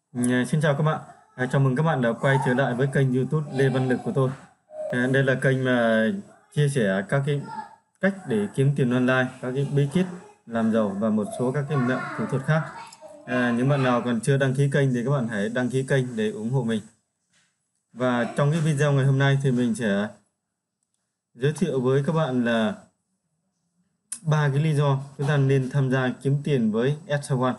Xin chào các bạn. Chào mừng các bạn đã quay trở lại với kênh YouTube Lê Văn Lực của tôi. Đây là kênh mà chia sẻ các cái cách để kiếm tiền online, các cái bí kíp làm giàu và một số các cái mẹo thủ thuật khác. Những bạn nào còn chưa đăng ký kênh thì các bạn hãy đăng ký kênh để ủng hộ mình. Và trong cái video ngày hôm nay thì mình sẽ giới thiệu với các bạn là 3 cái lý do chúng ta nên tham gia kiếm tiền với S1.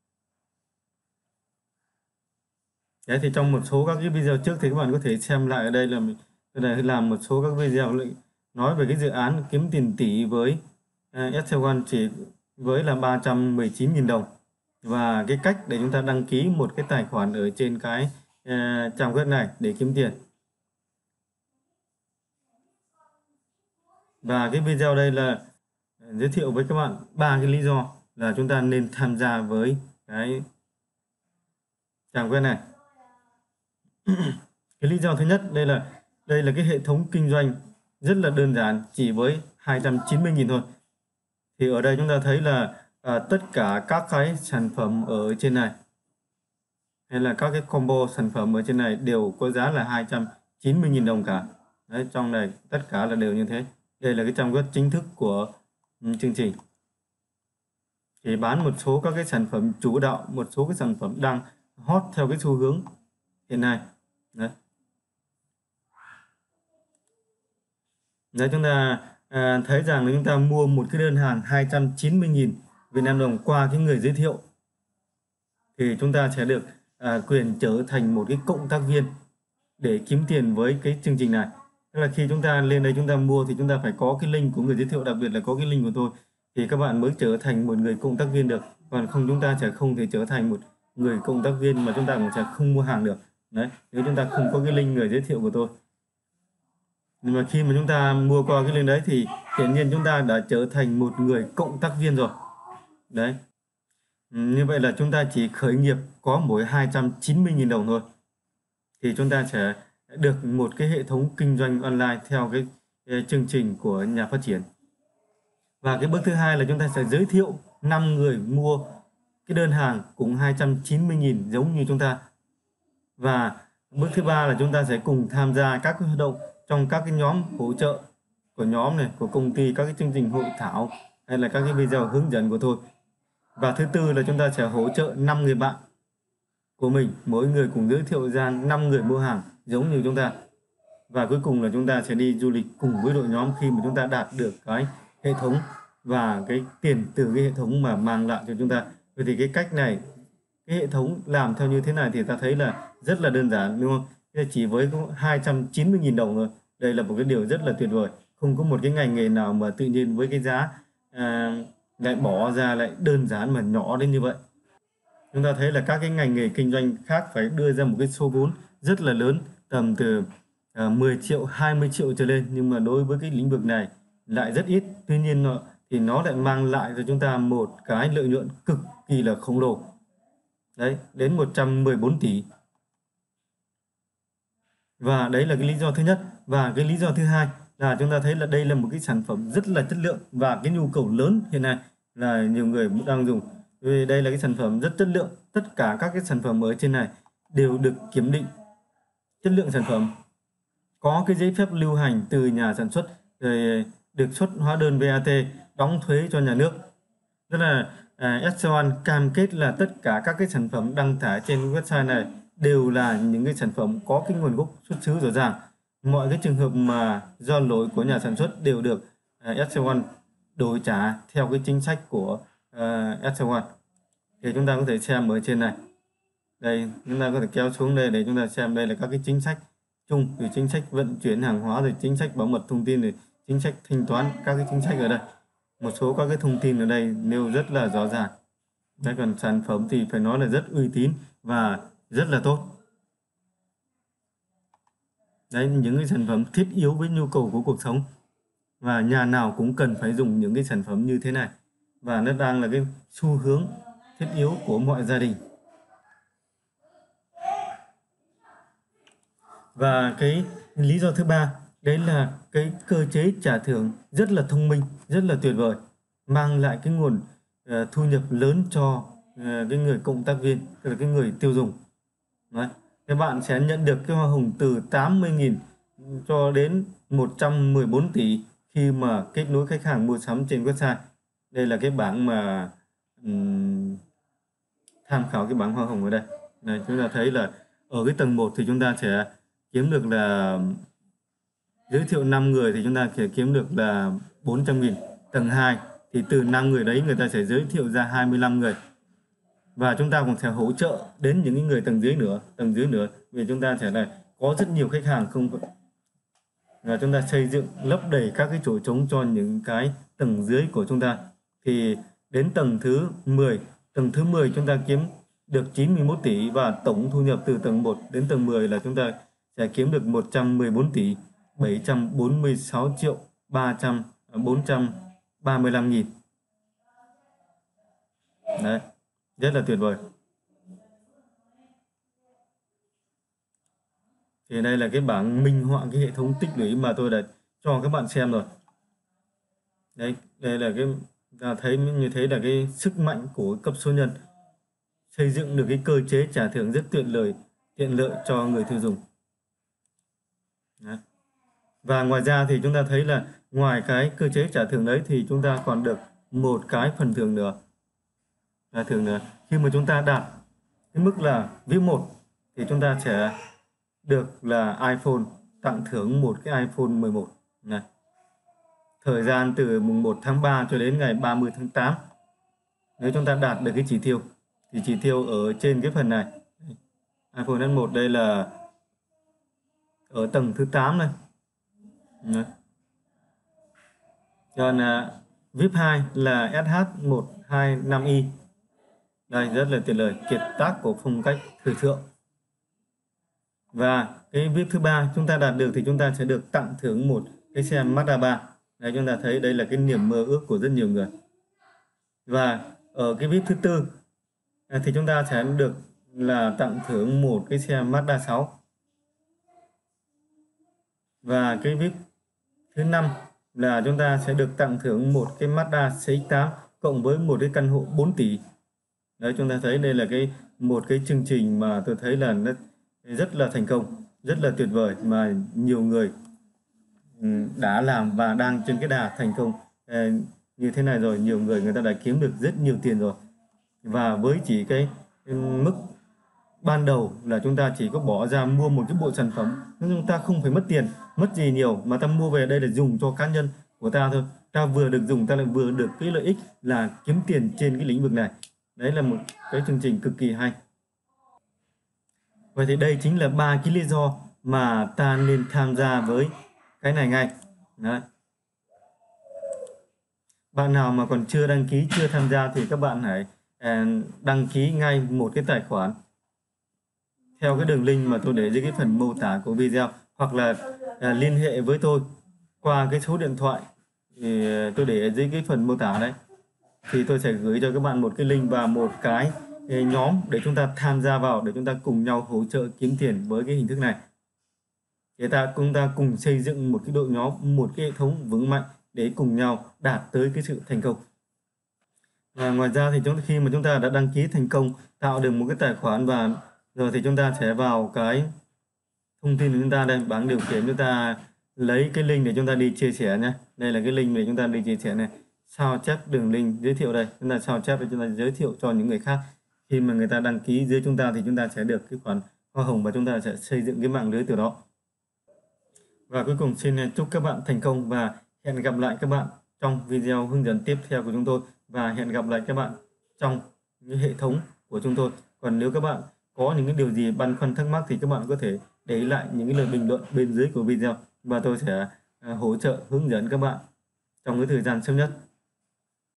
Đấy, thì trong một số các cái video trước thì các bạn có thể xem lại ở đây là mình làm một số các video nói về cái dự án kiếm tiền tỷ với S1 chỉ với là 319.000 đồng và cái cách để chúng ta đăng ký một cái tài khoản ở trên cái trang web này để kiếm tiền. Và cái video đây là giới thiệu với các bạn 3 cái lý do là chúng ta nên tham gia với cái trang web này. Cái lý do thứ nhất đây là cái hệ thống kinh doanh rất là đơn giản, chỉ với 290.000 thôi. Thì ở đây chúng ta thấy là tất cả các cái sản phẩm ở trên này hay là các cái combo sản phẩm ở trên này đều có giá là 290.000 đồng cả. Đấy, trong này tất cả là đều như thế. Đây là cái trang web chính thức của chương trình. Thì bán một số các cái sản phẩm chủ đạo, một số cái sản phẩm đang hot theo cái xu hướng hiện nay. Đấy, chúng ta thấy rằng là chúng ta mua một cái đơn hàng 290.000 Việt Nam đồng qua cái người giới thiệu thì chúng ta sẽ được quyền trở thành một cái cộng tác viên để kiếm tiền với cái chương trình này. Tức là khi chúng ta lên đây chúng ta mua thì chúng ta phải có cái link của người giới thiệu, đặc biệt là có cái link của tôi thì các bạn mới trở thành một người cộng tác viên được. Còn không chúng ta sẽ không thể trở thành một người cộng tác viên mà chúng ta cũng sẽ không mua hàng được. Đấy, nếu chúng ta không có cái link người giới thiệu của tôi. Nhưng mà khi mà chúng ta mua qua cái link đấy thì hiển nhiên chúng ta đã trở thành một người cộng tác viên rồi. Đấy. Như vậy là chúng ta chỉ khởi nghiệp có mỗi 290.000 đồng thôi. Thì chúng ta sẽ được một cái hệ thống kinh doanh online theo cái chương trình của nhà phát triển. Và cái bước thứ hai là chúng ta sẽ giới thiệu 5 người mua cái đơn hàng cũng 290.000 giống như chúng ta. Và bước thứ ba là chúng ta sẽ cùng tham gia các cái hoạt động trong các cái nhóm hỗ trợ của nhóm này, của công ty, các cái chương trình hội thảo hay là các cái video hướng dẫn của tôi. Và thứ tư là chúng ta sẽ hỗ trợ 5 người bạn của mình, mỗi người cùng giới thiệu ra 5 người mua hàng giống như chúng ta. Và cuối cùng là chúng ta sẽ đi du lịch cùng với đội nhóm khi mà chúng ta đạt được cái hệ thống và cái tiền từ cái hệ thống mà mang lại cho chúng ta. Vậy thì cái cách này, cái hệ thống làm theo như thế này thì ta thấy là rất là đơn giản, đúng không? Chỉ với 290.000 đồng thôi. Đây là một cái điều rất là tuyệt vời. Không có một cái ngành nghề nào mà tự nhiên với cái giá lại bỏ ra lại đơn giản mà nhỏ đến như vậy. Chúng ta thấy là các cái ngành nghề kinh doanh khác phải đưa ra một cái số vốn rất là lớn, tầm từ 10 triệu, 20 triệu trở lên. Nhưng mà đối với cái lĩnh vực này lại rất ít. Tuy nhiên nó lại mang lại cho chúng ta một cái lợi nhuận cực kỳ là khổng lồ. Đấy, đến 114 tỷ. Và đấy là cái lý do thứ nhất. Và cái lý do thứ hai là chúng ta thấy là đây là một cái sản phẩm rất là chất lượng và cái nhu cầu lớn hiện nay là nhiều người đang dùng. Vì đây là cái sản phẩm rất chất lượng. Tất cả các cái sản phẩm ở trên này đều được kiểm định chất lượng sản phẩm, có cái giấy phép lưu hành từ nhà sản xuất, rồi được xuất hóa đơn VAT, đóng thuế cho nhà nước. Tức là S1 cam kết là tất cả các cái sản phẩm đăng tải trên website này đều là những cái sản phẩm có cái nguồn gốc xuất xứ rõ ràng. Mọi cái trường hợp mà do lỗi của nhà sản xuất đều được S1 đổi trả theo cái chính sách của S1. Thì chúng ta có thể xem ở trên này. Đây, chúng ta có thể kéo xuống đây để chúng ta xem đây là các cái chính sách chung, từ chính sách vận chuyển hàng hóa, rồi chính sách bảo mật thông tin, rồi chính sách thanh toán, các cái chính sách ở đây. Một số các cái thông tin ở đây nêu rất là rõ ràng. Đấy, còn sản phẩm thì phải nói là rất uy tín và rất là tốt. Đấy, những cái sản phẩm thiết yếu với nhu cầu của cuộc sống. Và nhà nào cũng cần phải dùng những cái sản phẩm như thế này. Và nó đang là cái xu hướng thiết yếu của mọi gia đình. Và cái lý do thứ ba, đấy là cái cơ chế trả thưởng rất là thông minh, rất là tuyệt vời, mang lại cái nguồn thu nhập lớn cho cái người cộng tác viên, tức là cái người tiêu dùng. Đấy. Các bạn sẽ nhận được cái hoa hồng từ 80.000 cho đến 114 tỷ khi mà kết nối khách hàng mua sắm trên website. Đây là cái bảng mà tham khảo cái bảng hoa hồng ở đây. Này, chúng ta thấy là ở cái tầng 1 thì chúng ta sẽ kiếm được là giới thiệu 5 người thì chúng ta sẽ kiếm được là 400.000. Tầng 2 thì từ 5 người đấy người ta sẽ giới thiệu ra 25 người. Và chúng ta cũng sẽ hỗ trợ đến những người tầng dưới nữa vì chúng ta sẽ là có rất nhiều khách hàng không, và chúng ta xây dựng lấp đầy các cái chỗ trống cho những cái tầng dưới của chúng ta. Thì đến tầng thứ 10 chúng ta kiếm được 91 tỷ và tổng thu nhập từ tầng 1 đến tầng 10 là chúng ta sẽ kiếm được 114 tỷ 746 triệu 435 nghìn. Đấy, rất là tuyệt vời. Thì đây là cái bảng minh họa cái hệ thống tích lũy mà tôi đã cho các bạn xem rồi. Đấy, đây là cái ta thấy như thế là cái sức mạnh của cấp số nhân xây dựng được cái cơ chế trả thưởng rất tiện lợi cho người tiêu dùng. Đấy. Và ngoài ra thì chúng ta thấy là ngoài cái cơ chế trả thưởng đấy thì chúng ta còn được một cái phần thưởng nữa. Khi mà chúng ta đạt cái mức là VIP 1 thì chúng ta sẽ được là iPhone, tặng thưởng một cái iPhone 11 này. Thời gian từ mùng 1 tháng 3 cho đến ngày 30 tháng 8. Nếu chúng ta đạt được cái chỉ tiêu thì chỉ tiêu ở trên cái phần này iPhone S1 đây là ở tầng thứ 8 này. Đấy. Còn VIP 2 là SH125i. Đây rất là tiện lợi, kiệt tác của phong cách thời thượng. Và cái VIP thứ 3 chúng ta đạt được thì chúng ta sẽ được tặng thưởng một cái xe Mazda 3. Đây chúng ta thấy đây là cái niềm mơ ước của rất nhiều người. Và ở cái VIP thứ 4 thì chúng ta sẽ được là tặng thưởng một cái xe Mazda 6. Và cái VIP thứ 5 là chúng ta sẽ được tặng thưởng một cái Mazda CX-8 cộng với một cái căn hộ 4 tỷ. Đấy, chúng ta thấy đây là một cái chương trình mà tôi thấy là nó rất là thành công, rất là tuyệt vời mà nhiều người đã làm và đang trên cái đà thành công như thế này rồi. Nhiều người ta đã kiếm được rất nhiều tiền rồi. Và với chỉ cái mức ban đầu là chúng ta chỉ có bỏ ra mua một cái bộ sản phẩm, chúng ta không phải mất tiền, mất gì nhiều mà ta mua về đây là dùng cho cá nhân của ta thôi. Ta vừa được dùng, ta lại vừa được cái lợi ích là kiếm tiền trên cái lĩnh vực này. Đấy là một cái chương trình cực kỳ hay. Vậy thì đây chính là 3 cái lý do mà ta nên tham gia với cái này ngay. Đấy. Bạn nào mà còn chưa đăng ký, chưa tham gia thì các bạn hãy đăng ký ngay một cái tài khoản theo cái đường link mà tôi để dưới cái phần mô tả của video, hoặc là liên hệ với tôi qua cái số điện thoại thì tôi để ở dưới cái phần mô tả đấy. Thì tôi sẽ gửi cho các bạn một cái link và một cái nhóm để chúng ta tham gia vào, để chúng ta cùng nhau hỗ trợ kiếm tiền với cái hình thức này. Chúng ta cùng xây dựng một cái đội nhóm, một cái hệ thống vững mạnh để cùng nhau đạt tới cái sự thành công. Và ngoài ra thì khi mà chúng ta đã đăng ký thành công, tạo được một cái tài khoản và rồi thì chúng ta sẽ vào cái thông tin của chúng ta đây, bảng điều khiển, chúng ta lấy cái link để chúng ta đi chia sẻ nhé. Đây là cái link để chúng ta đi chia sẻ này. Sao chép đường link giới thiệu đây, chúng ta sao chép để chúng ta giới thiệu cho những người khác. Khi mà người ta đăng ký dưới chúng ta thì chúng ta sẽ được cái khoản hoa hồng và chúng ta sẽ xây dựng cái mạng lưới từ đó. Và cuối cùng xin chúc các bạn thành công và hẹn gặp lại các bạn trong video hướng dẫn tiếp theo của chúng tôi, và hẹn gặp lại các bạn trong những hệ thống của chúng tôi. Còn nếu các bạn có những cái điều gì băn khoăn thắc mắc thì các bạn có thể để lại những cái lời bình luận bên dưới của video và tôi sẽ hỗ trợ hướng dẫn các bạn trong cái thời gian sớm nhất.